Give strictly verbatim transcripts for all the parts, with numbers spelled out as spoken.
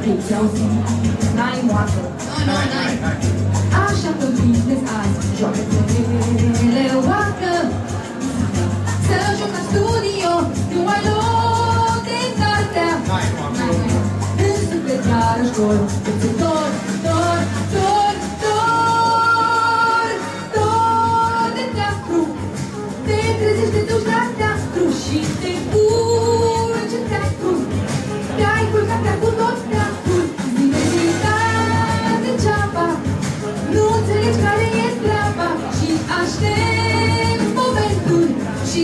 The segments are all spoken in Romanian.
ce ți-au zis, n-ai moartă. Nu, nu, n-ai. Așa că business azi, joacă-te-le oacă. Să joc la studio, nu ai loc de cartea. N-ai moartă. În suflet iarăși dor, îți dor, dor, dor, dor, dor de teatru. Te trezești, te duci la teatru și te urci în teatru. Te-ai culcat, te-ai cu tot teatrul. Zileritat degeaba, nu înțelegi care e treaba și aștept momentul și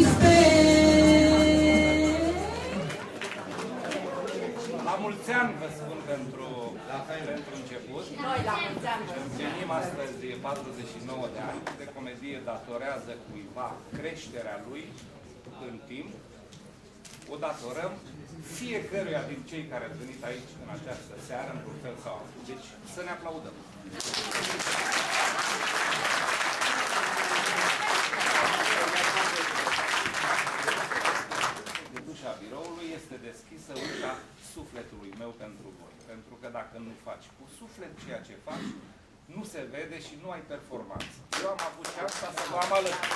sper. La mulți ani vă spun pentru, pentru început. Noi la mulți ani. Împlinim astăzi patruzeci și nouă de ani. De comedie datorează cuiva creșterea lui în timp. O datorăm fiecăruia din cei care au venit aici în această seară, într-un fel sau altul. Deci să ne aplaudăm. Ușa biroului este deschisă, ușa sufletului meu pentru voi. Pentru că dacă nu faci cu suflet ceea ce faci, nu se vede și nu ai performanță. Eu am avut șansa să vă am alături.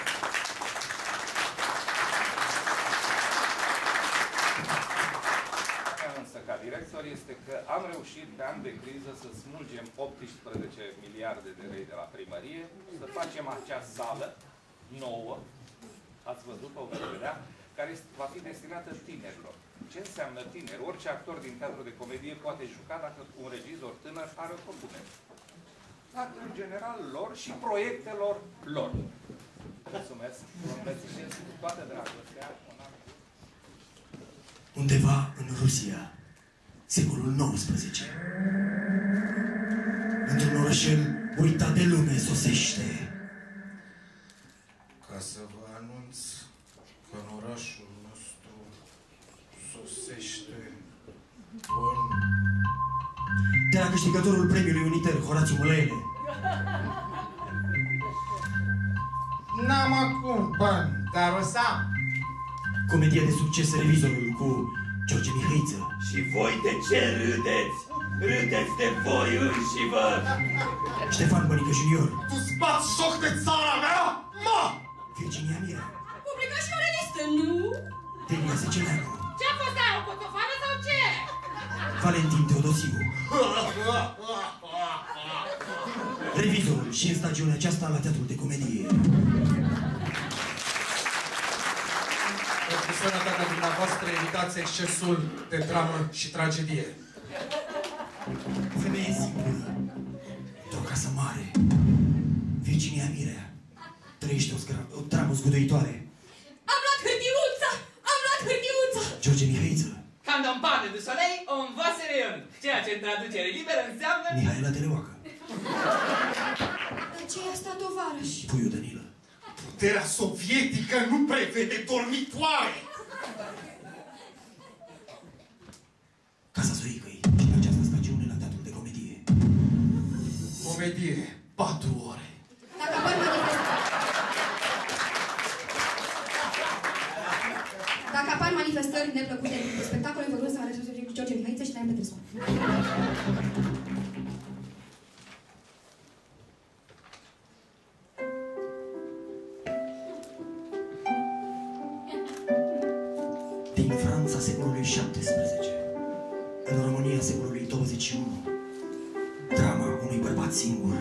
Însă, ca director, este că am reușit pe an de criză să smulgem optsprezece miliarde de lei de la primărie, să facem acea sală nouă, ați văzut-o, veți vedea, care va fi destinată tinerilor. Ce înseamnă tineri? Orice actor din teatru de comedie poate juca dacă un regizor tânăr are o propunere. Dar, în general, lor și proiectelor lor. Mulțumesc! Vă îmbrățișez cu toată dragostea. Undeva în Rusia, secolul nouăsprezece, într-un orășel uitat de lume sosește. Ca să vă anunț că în orașul nostru sosește un... De la câștigătorul premiului uniter, Horațiu Mălăele. N-am acum bani, dar o să am. Comedia de succes Revizorul cu George Mihăiță. Și voi de ce râdeți? Râdeți de voi înși vă! Ștefan Bănică Junior. Tu-ți bați joc de țara mea? Ma! Virginia Mira. Publică și o revistă, nu? Delia Seceneanu. Ce-a fost aia, o cotofană sau ce? Valentin Teodosiu. Revizorul și în stagiunea aceasta la Teatrul de Comedie. Pentru sănătatea dumneavoastră, evitați excesul de dramă și tragedie. O femeie simplă, într-o casă mare. Virginia Mirea. Trăiește o, o dramă zguduitoare. Am luat hârtiuța! Am luat hârtiuța! George Mihăiță. Quand on parle de soleil, on voit ses rayons. Ceea ce în traducere liberă înseamnă... Mihaela Teleoacă. Dar ce-i asta, tovarăș? Puiu Danilă. Puterea sovietică nu prevede dormitoare! Casa Zoicăi și în această stagiune la Teatrul de Comedie. Comedie, patru ore. Dacă apar manifestări... Dacă apar manifestări neplăcute în spectacole, vă rog să arătați cu George Mihăiță și Traian Petrescu. Din Franța secolului șaptesprezece, în România secolului douăzeci și unu, drama unui bărbat singur.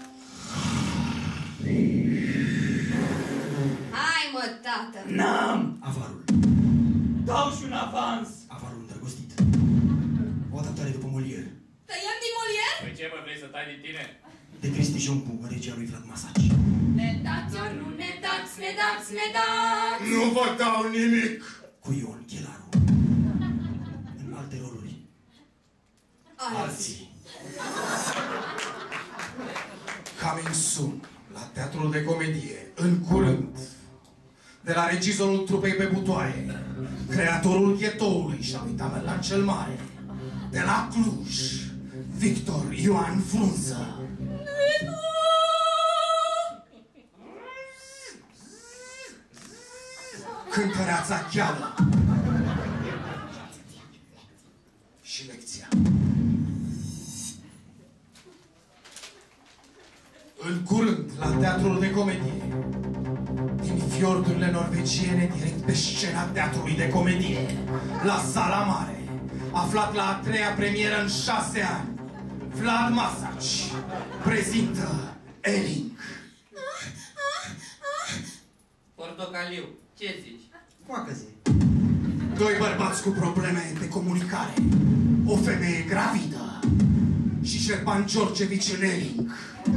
Hai, mă, tată! N-am! Avarul. Dau și un avans! Avarul îndrăgostit. O adaptare după Molière. Tăiem din Molière? Păi ce, mă, vrei să tai din tine? De Cristi Joncu, în regia lui Vlad Masaci. Ne dați ori nu ne dați, ne dați, ne dați! Nu vă dau nimic! Cu Ion Chelaru. În alte roluri. Alții. Coming soon, la Teatrul de Comedie, în curând. De la regizorul trupei pe butoaie, creatorul ghetoului și-a uitat la cel mare. De la Cluj, Victor Ioan Frunză. Cântăreața Cheală. Și lecția. În curând, la Teatrul de Comedie. Din fiordurile norvegiene, direct pe scena Teatrului de Comedie. La Sala Mare. Aflat la a treia premieră în șase ani. Vlad Masaci prezintă Elling. Portocaliu, ce zici? Cum zi? Doi bărbați cu probleme de comunicare. O femeie gravidă. Și Șerban Georgevici în Elling.